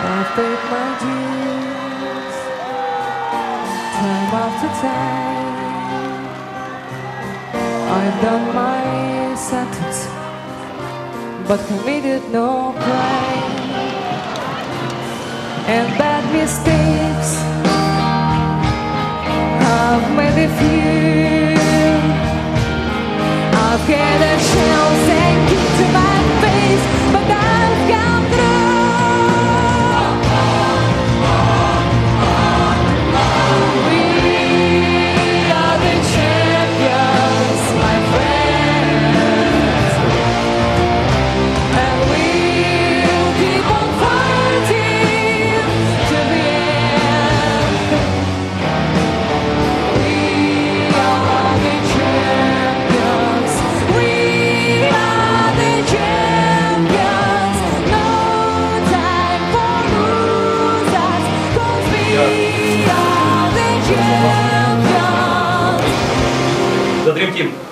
I've paid my dues, time after time. I've done my sentence, but committed no crime. And bad mistakes, I've made a few. I've had a chance and kicked to my face, but I've come through. We are the champions, my friends, and we'll keep on fighting to the end. We are the champions. We are the champions. No time for losers, 'cause we are the champions. The Dream Team.